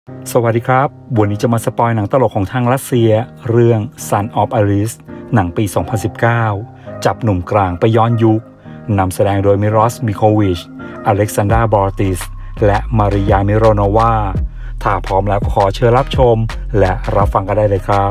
สวัสดีครับวันนี้จะมาสปอยหนังตลกของทางรัสเซียเรื่อง Son of Alice หนังปี 2019 จับหนุ่มกลางไปย้อนยุคนำแสดงโดยมิรอส มิโควิช อเล็กซานดรา บอร์ติส และมาริยา มิโรโนวาถ้าพร้อมแล้วก็ขอเชิญรับชมและรับฟังกันได้เลยครับ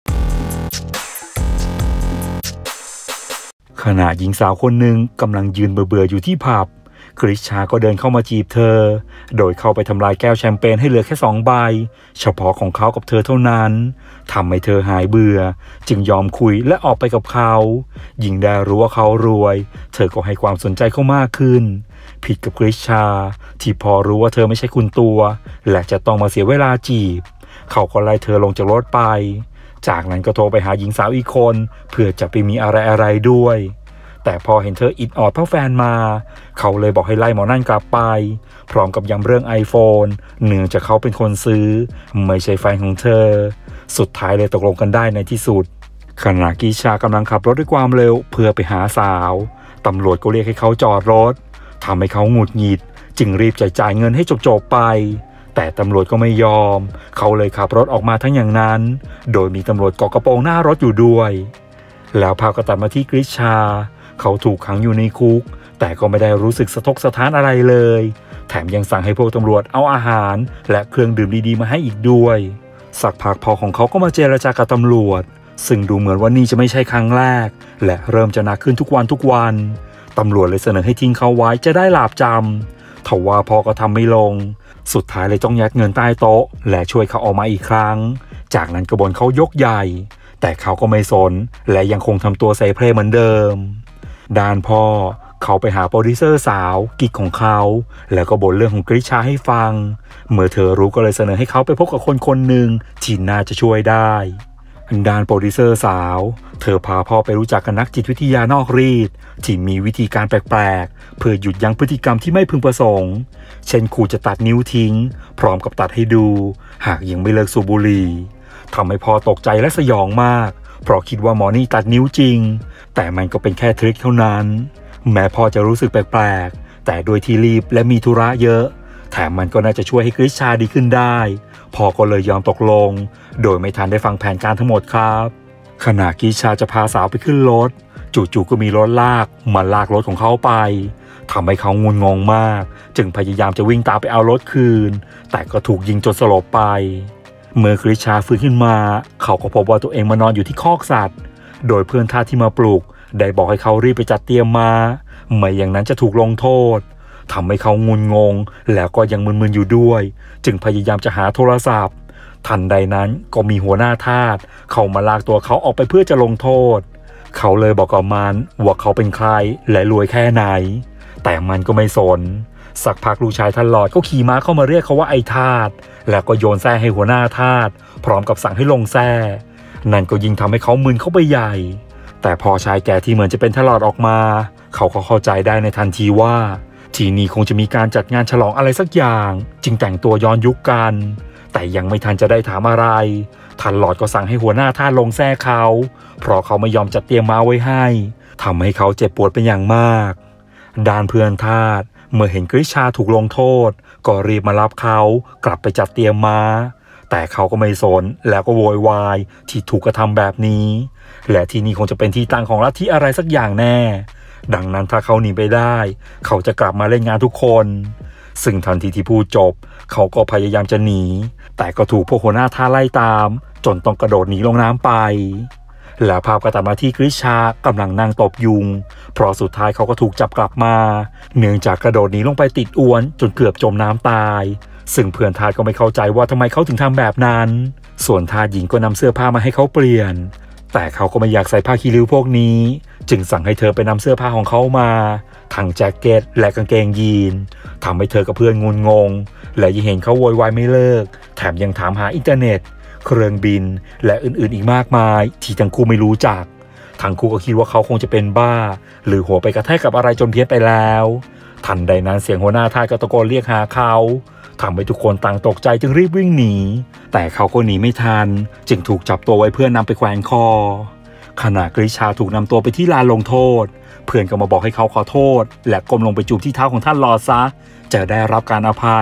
ขณะหญิงสาวคนหนึ่งกำลังยืนเบื่อๆอยู่ที่ผับคริสชาก็เดินเข้ามาจีบเธอโดยเข้าไปทำลายแก้วแชมเปญให้เหลือแค่2 ใบเฉพาะของเขากับเธอเท่านั้นทำให้เธอหายเบื่อจึงยอมคุยและออกไปกับเขายิ่งได้รู้ว่าเขารวยเธอก็ให้ความสนใจเขามากขึ้นผิดกับคริสชาที่พอรู้ว่าเธอไม่ใช่คุณตัวและจะต้องมาเสียเวลาจีบเขาก็ไล่เธอลงจากรถไปจากนั้นก็โทรไปหาหญิงสาวอีกคนเพื่อจะไปมีอะไรด้วยแต่พอเห็นเธออิดออดเพราะแฟนมาเขาเลยบอกให้ไล่หมอนั่นกลับไปพร้อมกับย้ำเรื่อง iPhone เนื่องจากเขาเป็นคนซื้อไม่ใช่แฟนของเธอสุดท้ายเลยตกลงกันได้ในที่สุดขณะกิชากำลังขับรถด้วยความเร็วเพื่อไปหาสาวตำรวจก็เรียกให้เขาจอดรถทำให้เขาหงุดหงิดจึงรีบจ่ายเงินให้จบไปแต่ตำรวจก็ไม่ยอมเขาเลยขับรถออกมาทั้งอย่างนั้นโดยมีตำรวจเกาะกระโปรงหน้ารถอยู่ด้วยแล้วภาพก็ตัดมาที่กริชาเขาถูกขังอยู่ในคุกแต่ก็ไม่ได้รู้สึกสะทกสะท้านอะไรเลยแถมยังสั่งให้พวกตำรวจเอาอาหารและเครื่องดื่มดีๆมาให้อีกด้วยสักพักพอของเขาก็มาเจรจากับตำรวจซึ่งดูเหมือนว่านี่จะไม่ใช่ครั้งแรกและเริ่มจะหนักขึ้นทุกวันตำรวจเลยเสนอให้ทิ้งเขาไว้จะได้หลาบจำทว่าพอก็ทำไม่ลงสุดท้ายเลยต้องยัดเงินใต้โต๊ะและช่วยเขาออกมาอีกครั้งจากนั้นกระบวนเขายกใหญ่แต่เขาก็ไม่สนและยังคงทำตัวเซเพลเหมือนเดิมด้านพ่อเขาไปหาโปรดิวเซอร์สาวกิ๊กของเขาแล้วก็บ่นเรื่องของกริชาให้ฟังเมื่อเธอรู้ก็เลยเสนอให้เขาไปพบกับคนหนึ่งที่น่าจะช่วยได้ด้านโปรดิวเซอร์สาวเธอพาพ่อไปรู้จักกับนักจิตวิทยานอกรีดที่มีวิธีการแปลกๆเพื่อหยุดยั้งพฤติกรรมที่ไม่พึงประสงค์เช่นขู่จะตัดนิ้วทิ้งพร้อมกับตัดให้ดูหากยังไม่เลิกสูบบุหรี่ทำให้พ่อตกใจและสยองมากเพราะคิดว่าหมอนี่ตัดนิ้วจริงแต่มันก็เป็นแค่ทริคเท่านั้นแม้พ่อจะรู้สึกแปลกๆแต่โดยที่รีบและมีธุระเยอะแถมมันก็น่าจะช่วยให้กริชาดีขึ้นได้พ่อก็เลยยอมตกลงโดยไม่ทันได้ฟังแผนการทั้งหมดครับขณะกริชาจะพาสาวไปขึ้นรถจู่ๆก็มีรถลากมาลากรถของเขาไปทำให้เขางุนงงมากจึงพยายามจะวิ่งตามไปเอารถคืนแต่ก็ถูกยิงจนสลบไปเมื่อกริชาฟื้นขึ้นมาเขาก็พบว่าตัวเองมานอนอยู่ที่คอกสัตว์โดยเพื่อนทาสที่มาปลุกได้บอกให้เขารีบไปจัดเตรียมมาไม่อย่างนั้นจะถูกลงโทษทำให้เขางุนงงแล้วก็ยังมึนๆอยู่ด้วยจึงพยายามจะหาโทรศัพท์ทันใดนั้นก็มีหัวหน้าทาสเข้ามาลากตัวเขาออกไปเพื่อจะลงโทษเขาเลยบอกกับมันว่าเขาเป็นใครและรวยแค่ไหนแต่มันก็ไม่สนสักพักลูกชายท่านหลอดก็ขี่ม้าเข้ามาเรียกเขาว่าไอ้ทาสแล้วก็โยนแส้ให้หัวหน้าทาสพร้อมกับสั่งให้ลงแส้นั่นก็ยิ่งทำให้เขามึนเข้าไปใหญ่แต่พอชายแก่ที่เหมือนจะเป็นท่านหลอดออกมาเขาก็เข้าใจได้ในทันทีว่าที่นี่คงจะมีการจัดงานฉลองอะไรสักอย่างจึงแต่งตัวย้อนยุคกันแต่ยังไม่ทันจะได้ถามอะไรท่านหลอดก็สั่งให้หัวหน้าทาสลงแส้เขาเพราะเขาไม่ยอมจัดเตรียมม้าไว้ให้ทำให้เขาเจ็บปวดเป็นอย่างมากด้านเพื่อนทาสเมื่อเห็นกริชาถูกลงโทษก็รีบมารับเขากลับไปจัดเตรียมม้าแต่เขาก็ไม่สนแล้วก็โวยวายที่ถูกกระทำแบบนี้และที่นี่คงจะเป็นที่ตั้งของลัทธิอะไรสักอย่างแน่ดังนั้นถ้าเขาหนีไปได้เขาจะกลับมาเล่นงานทุกคนซึ่งทันทีที่พูดจบเขาก็พยายามจะหนีแต่ก็ถูกพวกหัวหน้าทาสไล่ตามจนต้องกระโดดหนีลงน้ำไปแล้วภาพก็ตัดมาที่กริชากำลังนั่งตบยุงเพราะสุดท้ายเขาก็ถูกจับกลับมาเนื่องจากกระโดดหนีลงไปติดอวนจนเกือบจมน้ำตายซึ่งเพื่อนทาสก็ไม่เข้าใจว่าทำไมเขาถึงทำแบบนั้นส่วนทาสหญิงก็นำเสื้อผ้ามาให้เขาเปลี่ยนแต่เขาก็ไม่อยากใส่ผ้าคีริ้วพวกนี้จึงสั่งให้เธอไปนำเสื้อผ้าของเขามาทั้งแจ็คเก็ตและกางเกงยีนทำให้เธอกับเพื่อนงุนงงและยิ่งเห็นเขาโวยวายไม่เลิกแถมยังถามหาอินเทอร์เน็ตเครื่องบินและอื่นๆอีกมากมายที่ทั้งคู่ไม่รู้จักทั้งคู่ก็คิดว่าเขาคงจะเป็นบ้าหรือหัวไปกระแทกกับอะไรจนเพี้ยนไปแล้วทันใดนั้นเสียงหัวหน้าทาสก็ตะโกนเรียกหาเขาทำให้ทุกคนต่างตกใจจึงรีบวิ่งหนีแต่เขาก็หนีไม่ทันจึงถูกจับตัวไว้เพื่อนำไปแขวนคอขณะกริชาถูกนำตัวไปที่ลานลงโทษเพื่อนก็มาบอกให้เขาขอโทษและก้มลงไปจูบที่เท้าของท่านหลอดซะจะได้รับการอภัย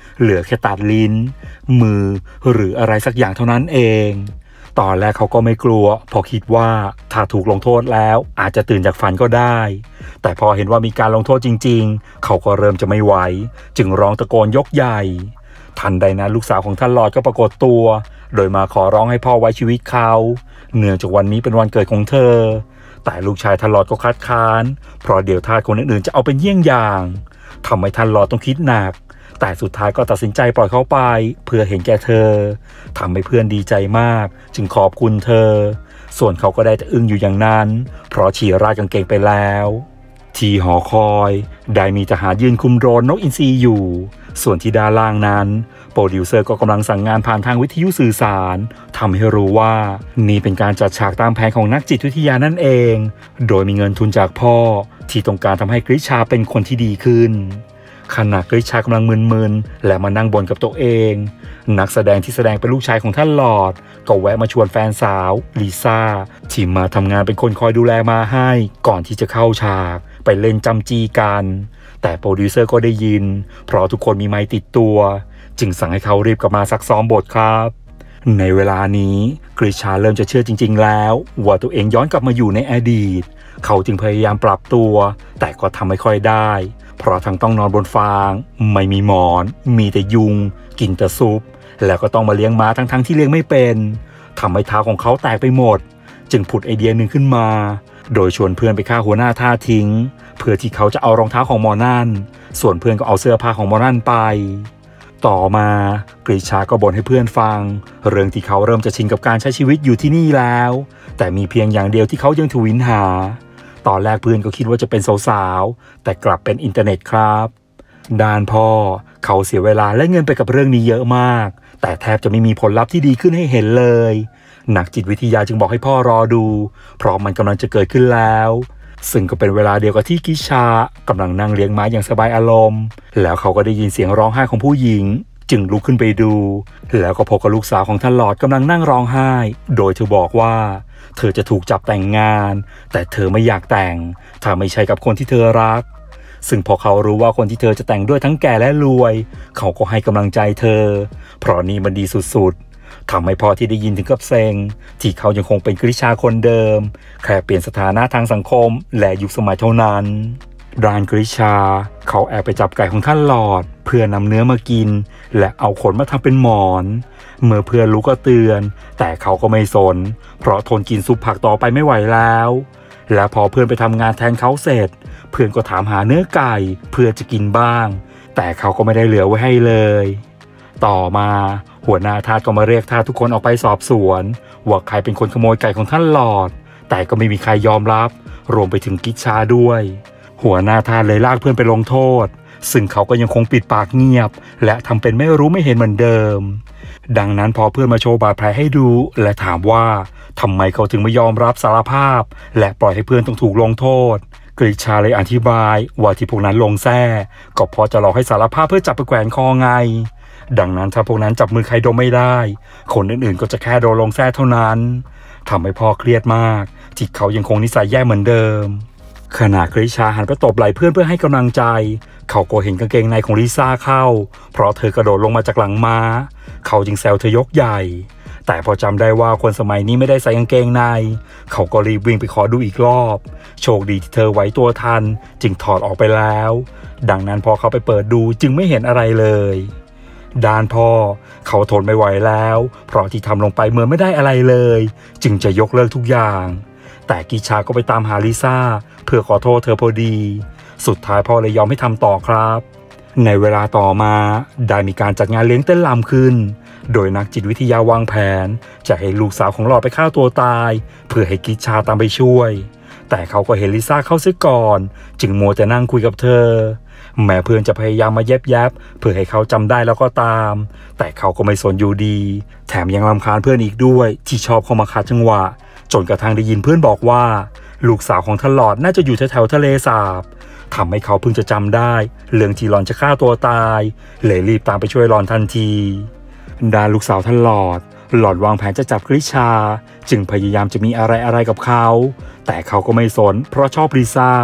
เหลือแค่ตัดลิ้นมือหรืออะไรสักอย่างเท่านั้นเองตอนแรกเขาก็ไม่กลัวเพราะคิดว่าถ้าถูกลงโทษแล้วอาจจะตื่นจากฝันก็ได้แต่พอเห็นว่ามีการลงโทษจริงๆเขาก็เริ่มจะไม่ไหวจึงร้องตะโกนยกใหญ่ทันใดนั้นลูกสาวของท่านหลอร์ดก็ปรากฏตัวโดยมาขอร้องให้พ่อไว้ชีวิตเขาเนื่องจากวันนี้เป็นวันเกิดของเธอแต่ลูกชายท่านหลอร์ดก็คัดค้านเพราะเดี๋ยวทาสคนอื่นๆจะเอาเป็นเยี่ยงอย่างทำให้ท่านหลอร์ดต้องคิดหนักแต่สุดท้ายก็ตัดสินใจปล่อยเขาไปเพื่อเห็นแก่เธอทำให้เพื่อนดีใจมากจึงขอบคุณเธอส่วนเขาก็ได้แต่อึ้งอยู่อย่างนั้นเพราะฉี่ราดกางเกงไปแล้วที่หอคอยได้มีทหารยืนคุมโดรนนกอินทรีอยู่ส่วนที่ด้านล่างนั้นโปรดิวเซอร์ก็กำลังสั่งงานผ่านทางวิทยุสื่อสารทำให้รู้ว่านี่เป็นการจัดฉากตามแผนของนักจิตวิทยานั่นเองโดยมีเงินทุนจากพ่อที่ต้องการทำให้กริชาเป็นคนที่ดีขึ้นขณะกริชากำลังมึนๆและมานั่งบ่นกับตัวเองนักแสดงที่แสดงเป็นลูกชายของท่านหลอร์ดก็แวะมาชวนแฟนสาวลิซ่าที่มาทำงานเป็นคนคอยดูแลมาให้ก่อนที่จะเข้าฉากไปเล่นจำจี้กันแต่โปรดิวเซอร์ก็ได้ยินเพราะทุกคนมีไมค์ติดตัวจึงสั่งให้เขารีบกลับมาซักซ้อมบทครับในเวลานี้กริชาเริ่มจะเชื่อจริงๆแล้วว่าตัวเองย้อนกลับมาอยู่ในอดีตเขาจึงพยายามปรับตัวแต่ก็ทำไม่ค่อยได้เพราะทั้งต้องนอนบนฟางไม่มีหมอนมีแต่ยุงกินแต่ซุปแล้วก็ต้องมาเลี้ยงม้าทั้งที่เลี้ยงไม่เป็นทำให้เท้าของเขาแตกไปหมดจึงผุดไอเดียหนึ่งขึ้นมาโดยชวนเพื่อนไปฆ่าหัวหน้าท่าทิ้งเพื่อที่เขาจะเอารองเท้าของหมอนั่นส่วนเพื่อนก็เอาเสื้อผ้าของหมอนั่นไปต่อมากริชาก็บ่นให้เพื่อนฟังเรื่องที่เขาเริ่มจะชินกับการใช้ชีวิตอยู่ที่นี่แล้วแต่มีเพียงอย่างเดียวที่เขายังทวินหาตอนแรกเพื่อนก็คิดว่าจะเป็นสาวๆแต่กลับเป็นอินเทอร์เน็ตครับด้านพ่อเขาเสียเวลาและเงินไปกับเรื่องนี้เยอะมากแต่แทบจะไม่มีผลลัพธ์ที่ดีขึ้นให้เห็นเลยนักจิตวิทยาจึงบอกให้พ่อรอดูเพราะมันกำลังจะเกิดขึ้นแล้วซึ่งก็เป็นเวลาเดียวกับที่กิชากำลังนั่งเลี้ยงม้าอย่างสบายอารมณ์แล้วเขาก็ได้ยินเสียงร้องไห้ของผู้หญิงจึงลุกขึ้นไปดูแล้วก็พบกับลูกสาวของท่านหลอร์ดกำลังนั่งร้องไห้โดยเธอบอกว่าเธอจะถูกจับแต่งงานแต่เธอไม่อยากแต่งถ้าไม่ใช่กับคนที่เธอรักซึ่งพอเขารู้ว่าคนที่เธอจะแต่งด้วยทั้งแก่และรวยเขาก็ให้กำลังใจเธอเพราะนี่มันดีสุดๆทำให้พ่อที่ได้ยินถึงกับเซ็งที่เขายังคงเป็นกริชาคนเดิมแค่เปลี่ยนสถานะทางสังคมและยุคสมัยเท่านั้นด้านกริชาเขาแอบไปจับไก่ของท่านหลอร์ดเพื่อนำเนื้อมากินและเอาขนมาทำเป็นหมอนเมื่อเพื่อนรู้ก็เตือนแต่เขาก็ไม่สนเพราะทนกินซุปผักต่อไปไม่ไหวแล้วและพอเพื่อนไปทำงานแทนเขาเสร็จเพื่อนก็ถามหาเนื้อไก่เพื่อจะกินบ้างแต่เขาก็ไม่ได้เหลือไว้ให้เลยต่อมาหัวหน้าทาสก็มาเรียกทาสทุกคนออกไปสอบสวนว่าใครเป็นคนขโมยไก่ของท่านหลอร์ดแต่ก็ไม่มีใครยอมรับรวมไปถึงกิชาด้วยหัวหน้าทาสเลยลากเพื่อนไปลงโทษซึ่งเขาก็ยังคงปิดปากเงียบและทำเป็นไม่รู้ไม่เห็นเหมือนเดิมดังนั้นพอเพื่อนมาโชว์บาดแผลให้ดูและถามว่าทำไมเขาถึงไม่ยอมรับสารภาพและปล่อยให้เพื่อนต้องถูกลงโทษกริชาเลยอธิบายว่าที่พวกนั้นลงแส้ก็เพราะจะหลอกให้สารภาพเพื่อจับไปแขวนคอไงดังนั้นถ้าพวกนั้นจับมือใครดมไม่ได้คนอื่นๆก็จะแค่โดนลงแส้เท่านั้นทำให้พ่อเครียดมากที่เขายังคงนิสัยแย่เหมือนเดิมขณะกริชาหันไปตบไหล่เพื่อให้กำลังใจเขาก็เห็นกางเกงในของลิซ่าเข้าเพราะเธอกระโดดลงมาจากหลังม้าเขาจึงแซวเธอยกใหญ่แต่พอจำได้ว่าคนสมัยนี้ไม่ได้ใส่กางเกงในเขาก็รีบวิ่งไปขอดูอีกรอบโชคดีที่เธอไหวตัวทันจึงถอดออกไปแล้วดังนั้นพอเขาไปเปิดดูจึงไม่เห็นอะไรเลยด้านพ่อเขาทนไม่ไหวแล้วเพราะที่ทำลงไปเหมือนไม่ได้อะไรเลยจึงจะยกเลิกทุกอย่างแต่กิชาก็ไปตามหาลิซ่าเพื่อขอโทษเธอพอดีสุดท้ายพ่อเลยยอมให้ทำต่อครับในเวลาต่อมาได้มีการจัดงานเลี้ยงเต้นรำขึ้นโดยนักจิตวิทยาวางแผนจะให้ลูกสาวของหลอร์ดไปฆ่าตัวตายเพื่อให้กิชาตามไปช่วยแต่เขาก็เห็นลิซ่าเข้าซื้อก่อนจึงมัวแต่นั่งคุยกับเธอแม้เพื่อนจะพยายามมาแยบเพื่อให้เขาจำได้แล้วก็ตามแต่เขาก็ไม่สนอยู่ดีแถมยังรำคาญเพื่อนอีกด้วยที่ชอบเข้ามาขัดจังหวะจนกระทั่งได้ยินเพื่อนบอกว่าลูกสาวของท่านหลอร์ดน่าจะอยู่แถวทะเลสาบทำให้เขาเพิ่งจะจำได้เรื่องที่หลอนจะฆ่าตัวตายเลยรีบตามไปช่วยหลอนทันทีด้านลูกสาวท่านหลอร์ดวางแผนจะจับกริชาจึงพยายามจะมีอะไรกับเขาแต่เขาก็ไม่สนเพราะชอบลิซ่า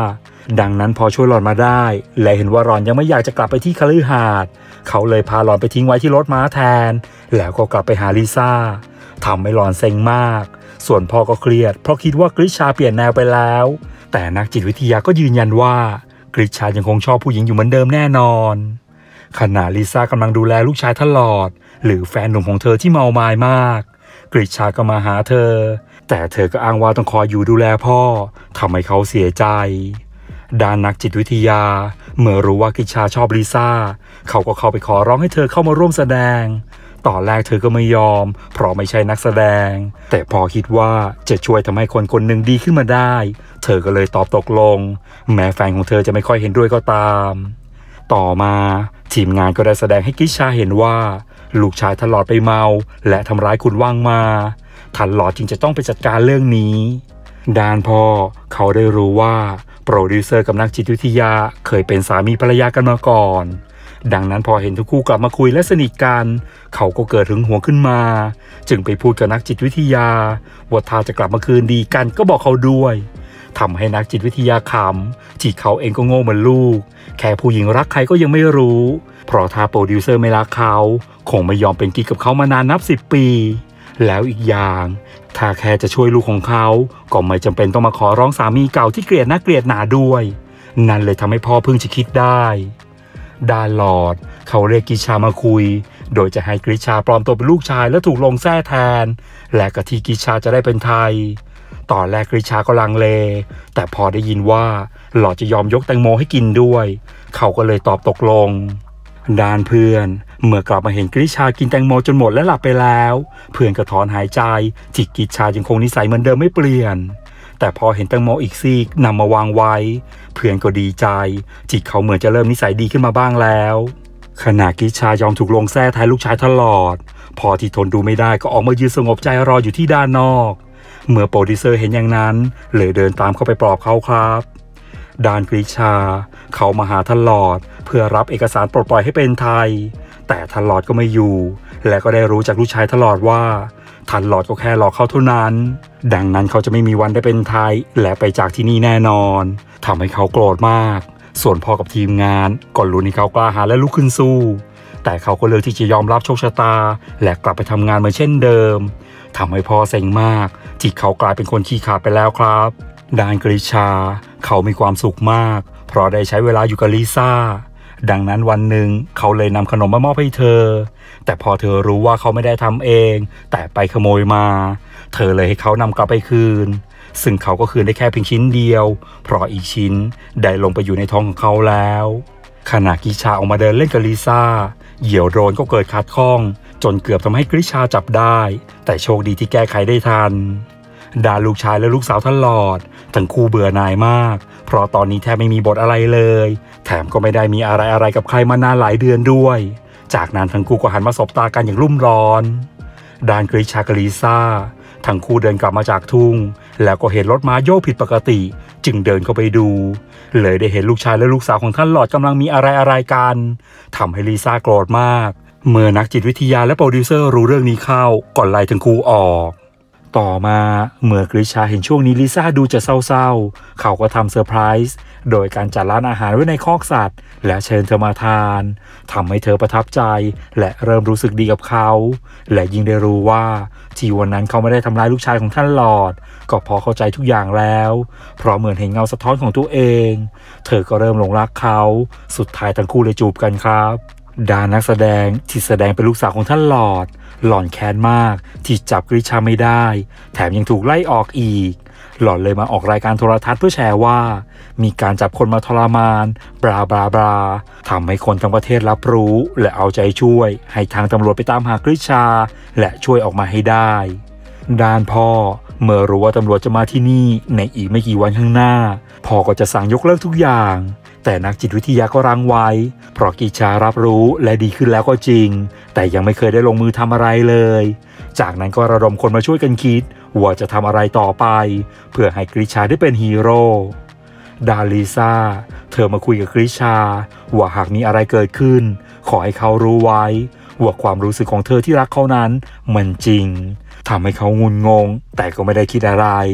ดังนั้นพอช่วยหลอนมาได้และเห็นว่าหลอนยังไม่อยากจะกลับไปที่คฤหาสน์เขาเลยพาหลอนไปทิ้งไว้ที่รถม้าแทนแล้วก็กลับไปหาลิซ่าทำให้หลอนเซ็งมากส่วนพ่อก็เครียดเพราะคิดว่ากริชาเปลี่ยนแนวไปแล้วแต่นักจิตวิทยาก็ยืนยันว่ากริชายังคงชอบผู้หญิงอยู่เหมือนเดิมแน่นอนขณะลิซ่ากำลังดูแลลูกชายตลอดหรือแฟนหนุ่มของเธอที่เมามายมากกริชาก็มาหาเธอแต่เธอก็อ้างว่าต้องคอยอยู่ดูแลพ่อทำให้เขาเสียใจด้านนักจิตวิทยาเมื่อรู้ว่ากริชาชอบลิซ่าเขาก็เข้าไปขอร้องให้เธอเข้ามาร่วมแสดงตอนแรกเธอก็ไม่ยอมเพราะไม่ใช่นักแสดงแต่พอคิดว่าจะช่วยทำให้คนคนหนึ่งดีขึ้นมาได้เธอก็เลยตอบตกลงแม้แฟนของเธอจะไม่ค่อยเห็นด้วยก็ตามต่อมาทีมงานก็ได้แสดงให้กริชาเห็นว่าลูกชายทลอดไปเมาและทำร้ายคุณว่างมาทันหลอดจึงจะต้องไปจัดการเรื่องนี้ด้านพ่อเขาได้รู้ว่าโปรดิวเซอร์กับนักจิตวิทยาเคยเป็นสามีภรรยากันมาก่อนดังนั้นพอเห็นทั้งคู่กลับมาคุยและสนิทกันเขาก็เกิดหึงหวงขึ้นมาจึงไปพูดกับนักจิตวิทยาว่าถ้าจะกลับมาคืนดีกันก็บอกเขาด้วยทำให้นักจิตวิทยาขำที่เขาเองก็โง่เหมือนลูกแค่ผู้หญิงรักใครก็ยังไม่รู้เพราะถ้าโปรดิวเซอร์ไม่รักเขาคงไม่ยอมเป็นกิ๊กกับเขามานานนับ10 ปีแล้วอีกอย่างถ้าแค่จะช่วยลูกของเขาก็ไม่จำเป็นต้องมาขอร้องสามีเก่าที่เกลียดนักเกลียดหนาด้วยนั่นเลยทำให้พ่อเพิ่งจะคิดได้ด้านหลอดเขาเรียกกริชามาคุยโดยจะให้กริชาปลอมตัวเป็นลูกชายและถูกลงแท้แทนและกะที่กริชาจะได้เป็นไทยตอนแรกกริชาก็ลังเลแต่พอได้ยินว่าหลอดจะยอมยกแตงโมให้กินด้วยเขาก็เลยตอบตกลงด้านเพื่อนเมื่อกลับมาเห็นกริชากินแตงโมจนหมดและหลับไปแล้วเพื่อนก็ถอนหายใจที่กริชายังคงนิสัยเหมือนเดิมไม่เปลี่ยนแต่พอเห็นแตงโมอีกซีกนำมาวางไว้เพื่อนก็ดีใจที่เขาเหมือนจะเริ่มนิสัยดีขึ้นมาบ้างแล้วขณะกริชายอมถูกลงแท้แทนลูกชายตลอดพอที่ทนดูไม่ได้ก็ออกมายืนสงบใจรออยู่ที่ด้านนอกเมื่อโปรดิวเซอร์เห็นอย่างนั้นเลยเดินตามเข้าไปปลอบเขาครับด้านกริชาเขามาหาตลอดเพื่อรับเอกสารปลดปล่อยให้เป็นไทยแต่ตลอดก็ไม่อยู่และก็ได้รู้จากลูกชายตลอดว่าทันหลอดก็แค่หลอกเขาเท่านั้นดังนั้นเขาจะไม่มีวันได้เป็นไทยและไปจากที่นี่แน่นอนทำให้เขาโกรธมากส่วนพ่อกับทีมงานก็ลุ้นให้เขากล้าหาญและลุกขึ้นสู้แต่เขาก็เลือกที่จะยอมรับโชคชะตาและกลับไปทำงานเหมือนเช่นเดิมทำให้พ่อเซ็งมากที่เขากลายเป็นคนขี้ขลาดไปแล้วครับด้านกริชาเขามีความสุขมากเพราะได้ใช้เวลาอยู่กับลิซ่าดังนั้นวันหนึ่งเขาเลยนำขนมมามอบให้เธอแต่พอเธอรู้ว่าเขาไม่ได้ทำเองแต่ไปขโมยมาเธอเลยให้เขานำกลับไปคืนซึ่งเขาก็คืนได้แค่เพียงชิ้นเดียวเพราะอีกชิ้นได้ลงไปอยู่ในท้องของเขาแล้วขณะกริชาออกมาเดินเล่นกับลิซ่าเหยี่ยวโดรนก็เกิดขัดข้องจนเกือบทำให้กริชาจับได้แต่โชคดีที่แก้ไขได้ทันด้านลูกชายและลูกสาวตลอดทั้งคู่เบื่อหน่ายมากเพราะตอนนี้แทบไม่มีบทอะไรเลยแถมก็ไม่ได้มีอะไรกับใครมานานหลายเดือนด้วยจากนั้นทั้งคู่ก็หันมาสบตากันอย่างรุ่มร้อนด้านกริชากับลิซ่าทั้งคู่เดินกลับมาจากทุ่งแล้วก็เห็นรถม้าโยกผิดปกติจึงเดินเข้าไปดูเลยได้เห็นลูกชายและลูกสาวของท่านหลอดกำลังมีอะไรกันทำให้ลิซ่าโกรธมากเมื่อนักจิตวิทยาและโปรดิวเซอร์รู้เรื่องนี้เข้าก่อนไล่ทั้งคู่ออกต่อมาเมื่อกริชาเห็นช่วงนี้ลิซ่าดูจะเศร้าๆเขาก็ทำเซอร์ไพรส์โดยการจัดร้านอาหารไว้ในคอกสัตว์และเชิญเธอมาทานทำให้เธอประทับใจและเริ่มรู้สึกดีกับเขาและยิ่งได้รู้ว่าที่วันนั้นเขาไม่ได้ทำร้ายลูกชายของท่านหลอดก็พอเข้าใจทุกอย่างแล้วเพราะเหมือนเห็นเงาสะท้อนของตัวเองเธอก็เริ่มหลงรักเขาสุดท้ายทั้งคู่เลยจูบกันครับด้านนักแสดงที่แสดงเป็นลูกสาวของท่านหลอดหล่อนแค้นมากที่จับกริชาไม่ได้แถมยังถูกไล่ออกอีกหล่อนเลยมาออกรายการโทรทัศน์เพื่อแชร์ว่ามีการจับคนมาทรมานบลาทำให้คนทั้งประเทศรับรู้และเอาใจช่วยให้ทางตำรวจไปตามหากริชาและช่วยออกมาให้ได้ด้านพ่อเมื่อรู้ว่าตำรวจจะมาที่นี่ในอีกไม่กี่วันข้างหน้าพ่อก็จะสั่งยกเลิกทุกอย่างแต่นักจิตวิทยาก็รั้งไว้เพราะกริชารับรู้และดีขึ้นแล้วก็จริงแต่ยังไม่เคยได้ลงมือทำอะไรเลยจากนั้นก็ระดมคนมาช่วยกันคิดว่าจะทำอะไรต่อไปเพื่อให้กริชาได้เป็นฮีโร่ดาลิซ่าเธอมาคุยกับกริชาว่าหากมีอะไรเกิดขึ้นขอให้เขารู้ไว้ว่าความรู้สึกของเธอที่รักเขานั้นมันจริงทำให้เขางุนงงแต่ก็ไม่ได้คิดอะไร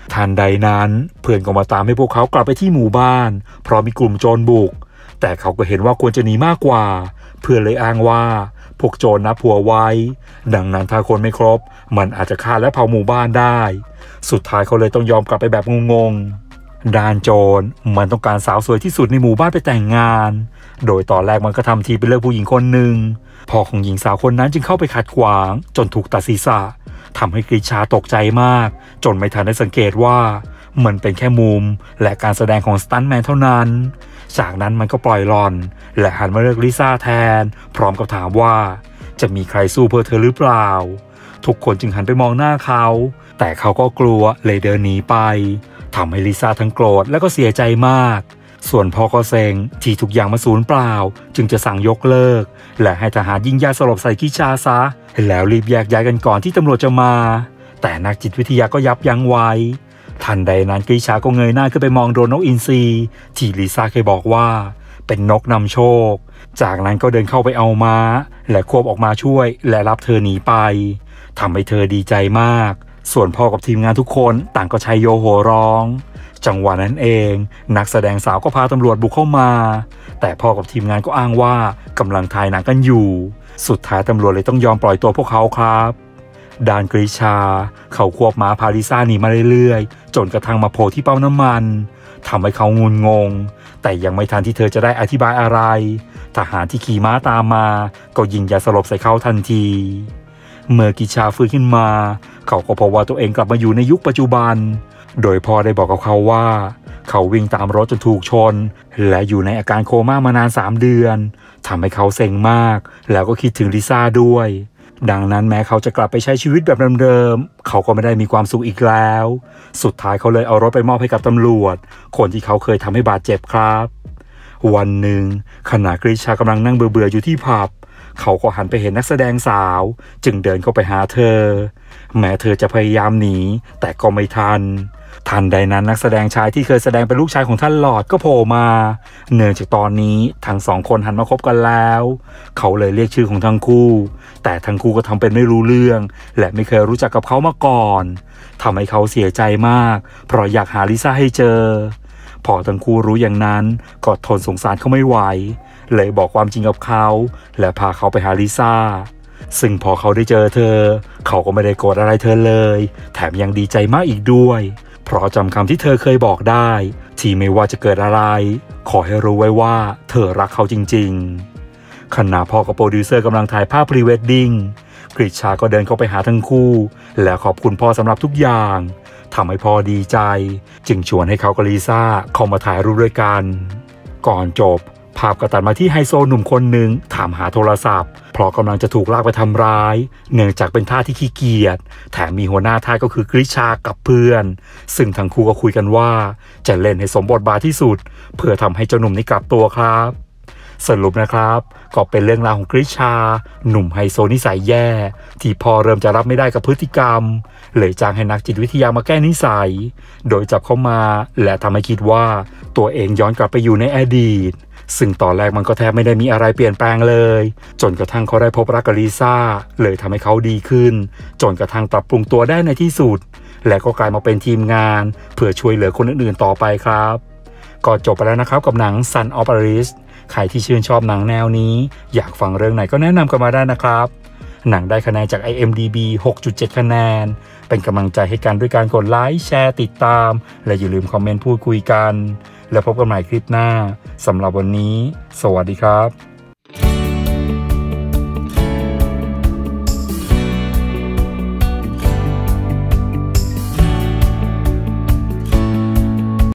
ทันใดนั้นเพื่อนก็มาตามให้พวกเขากลับไปที่หมู่บ้านเพราะมีกลุ่มโจรบุกแต่เขาก็เห็นว่าควรจะหนีมากกว่าเพื่อนเลยอ้างว่าพวกโจรนับผัวไว้ดังนั้นถ้าคนไม่ครบมันอาจจะฆ่าและเผาหมู่บ้านได้สุดท้ายเขาเลยต้องยอมกลับไปแบบงงๆด้านโจรมันต้องการสาวสวยที่สุดในหมู่บ้านไปแต่งงานโดยตอนแรกมันก็ทำทีเป็นเลือกผู้หญิงคนหนึ่งพ่อของหญิงสาวคนนั้นจึงเข้าไปขัดขวางจนถูกตัดศีรษะทำให้กฤษชาตกใจมากจนไม่ทันได้สังเกตว่ามันเป็นแค่มุมและการแสดงของสตันท์แมนเท่านั้นจากนั้นมันก็ปล่อยหล่อนและหันมาเลือกลิซ่าแทนพร้อมกับถามว่าจะมีใครสู้เพื่อเธอหรือเปล่าทุกคนจึงหันไปมองหน้าเขาแต่เขาก็กลัวเลยเดินหนีไปทำให้ลิซ่าทั้งโกรธและก็เสียใจมากส่วนพ่อก็เซ็งที่ทุกอย่างมาสูญเปล่าจึงจะสั่งยกเลิกและให้ทหารยิงยาสลบใส่กฤษชาซะแล้วรีบแยกย้ายกันก่อนที่ตำรวจจะมาแต่นักจิตวิทยาก็ยับยั้งไว้ทันใดนั้นกฤษชาก็เงยหน้าขึ้นไปมองโดนนกอินทรีที่ลิซ่าเคยบอกว่าเป็นนกนำโชคจากนั้นก็เดินเข้าไปเอาม้าและควบออกมาช่วยและรับเธอหนีไปทำให้เธอดีใจมากส่วนพ่อกับทีมงานทุกคนต่างก็ชัยโยโห่ร้องจังหวะนั้นเองนักแสดงสาวก็พาตำรวจบุกเข้ามาแต่พ่อกับทีมงานก็อ้างว่ากำลังถ่ายหนังกันอยู่สุดท้ายตำรวจเลยต้องยอมปล่อยตัวพวกเขาครับด้านกฤษชาเขาควบม้าพาลิซ่าหนีมาเรื่อยๆจนกระทั่งมาโผล่ที่ปั๊มน้ำมันทำให้เขางุนงงแต่ยังไม่ทันที่เธอจะได้อธิบายอะไรทหารที่ขี่ม้าตามมาก็ยิงยาสลบใส่เขาทันทีเมื่อกฤษชาฟื้นขึ้นมาเขาก็พบว่าตัวเองกลับมาอยู่ในยุคปัจจุบันโดยพ่อได้บอกกับเขาว่าเขาวิ่งตามรถจนถูกชนและอยู่ในอาการโคม่ามานาน3 เดือนทำให้เขาเซ็งมากแล้วก็คิดถึงลิซ่าด้วยดังนั้นแม้เขาจะกลับไปใช้ชีวิตแบบเดิมๆเขาก็ไม่ได้มีความสุขอีกแล้วสุดท้ายเขาเลยเอารถไปมอบให้กับตำรวจคนที่เขาเคยทำให้บาดเจ็บครับวันหนึ่งขณะกฤษชากำลังนั่งเบื่อๆอยู่ที่ผับเขาก็หันไปเห็นนักแสดงสาวจึงเดินเข้าไปหาเธอแม้เธอจะพยายามหนีแต่ก็ไม่ทันใดนั้นนักแสดงชายที่เคยแสดงเป็นลูกชายของท่านหลอร์ดก็โผล่มาเนื่องจากตอนนี้ทั้งสองคนหันมาคบกันแล้วเขาเลยเรียกชื่อของทั้งคู่แต่ทั้งคู่ก็ทำเป็นไม่รู้เรื่องและไม่เคยรู้จักกับเขามาก่อนทำให้เขาเสียใจมากเพราะอยากหาลิซ่าให้เจอพอทั้งคู่รู้อย่างนั้นก็ทนสงสารเขาไม่ไหวเลยบอกความจริงกับเขาและพาเขาไปหาลิซ่าซึ่งพอเขาได้เจอเธอเขาก็ไม่ได้โกรธอะไรเธอเลยแถมยังดีใจมากอีกด้วยเพราะจำคำที่เธอเคยบอกได้ที่ไม่ว่าจะเกิดอะไรขอให้รู้ไว้ว่าเธอรักเขาจริงๆขณะพ่อกับโปรดิวเซอร์กำลังถ่ายภาพพรีเวดดิ้งกฤษชาก็เดินเข้าไปหาทั้งคู่และขอบคุณพ่อสำหรับทุกอย่างทำให้พ่อดีใจจึงชวนให้เขากับลิซ่าเข้ามาถ่ายรูปด้วยกันก่อนจบภาพก็ตัดมาที่ไฮโซหนุ่มคนหนึ่งถามหาโทรศัพท์เพราะกำลังจะถูกลากไปทำร้ายเนื่องจากเป็นท่าที่ขี้เกียจแถมมีหัวหน้าท่าก็คือกฤษชากับเพื่อนซึ่งทั้งคู่ก็คุยกันว่าจะเล่นให้สมบทบาทที่สุดเพื่อทำให้เจ้าหนุ่มนี้กลับตัวครับสรุปนะครับก็เป็นเรื่องราวของกฤษชาหนุ่มไฮโซนิสัยแย่ที่พอเริ่มจะรับไม่ได้กับพฤติกรรมเลยจ้างให้นักจิตวิทยามาแก้นิสัยโดยจับเข้ามาและทำให้คิดว่าตัวเองย้อนกลับไปอยู่ในอดีตซึ่งตอนแรกมันก็แทบไม่ได้มีอะไรเปลี่ยนแปลงเลยจนกระทั่งเขาได้พบรักกับลิซ่าเลยทำให้เขาดีขึ้นจนกระทั่งปรับปรุงตัวได้ในที่สุดและก็กลายมาเป็นทีมงานเพื่อช่วยเหลือคนอื่นๆต่อไปครับก็จบไปแล้วนะครับกับหนัง Son of Paris ใครที่ชื่นชอบหนังแนวนี้อยากฟังเรื่องไหนก็แนะนำกันมาได้นะครับหนังได้คะแนนจาก IMDb 6.7 คะแนนเป็นกำลังใจให้กันด้วยการกดไลค์แชร์ติดตามและอย่าลืมคอมเมนต์พูดคุยกันแล้วพบกันใหม่คลิปหน้าสำหรับวันนี้สวัสดีครับ